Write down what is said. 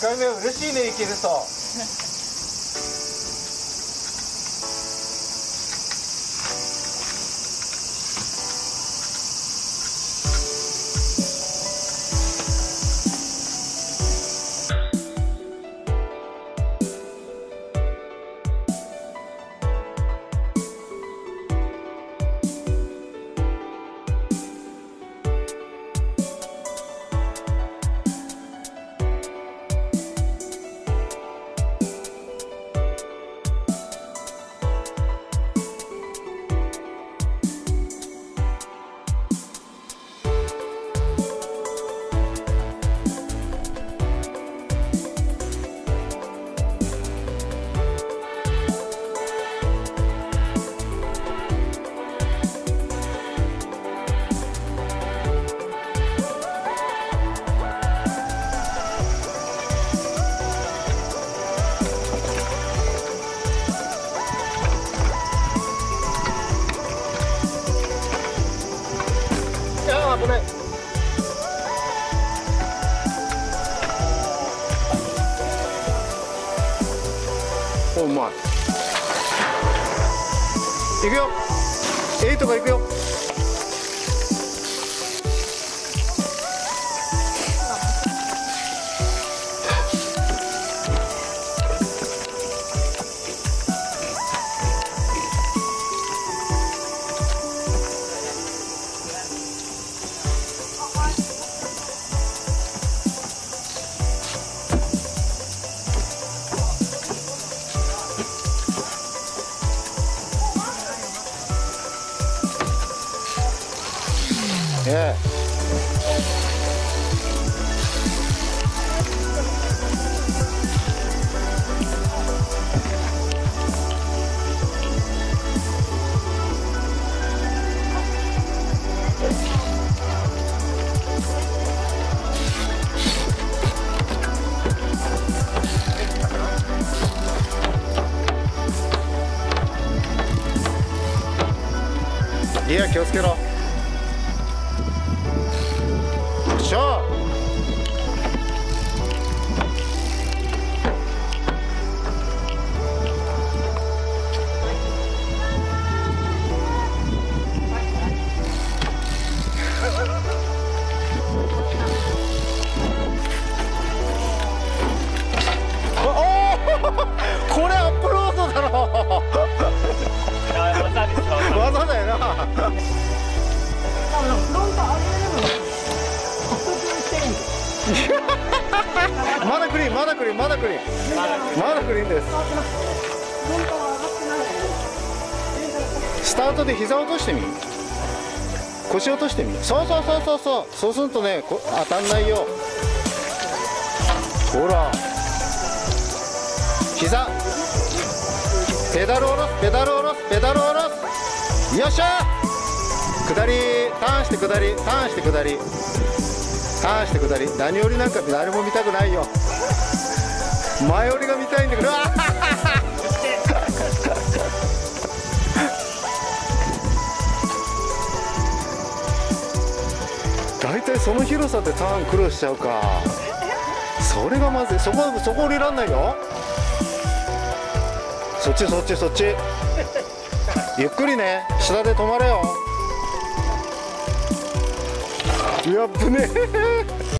回目嬉しいね、行けると。危ない。お、うまい。いくよ。8がいくよ。いや、気をつけろ。よっしゃ。これアップロードだろ。技だよな。まだクリーン、まだクリーン、まだクリーン、まだクリーンです。スタートで膝落としてみ、腰落としてみ。そうそうそうそうそう、そうするとね、当たんないよ。ほら、膝、ペダル下ろす、ペダル下ろす、ペダル下ろす。よっしゃー。下り、ターンして下り、ターンして下り、ターンして下り。何よりなんか誰も見たくないよ。前折りが見たいんだけど。大体その広さでターン苦労しちゃうか。それがまずい。そこ降りらんないよ。そっちそっちそっち。ゆっくりね、下で止まれよ。やっぶね。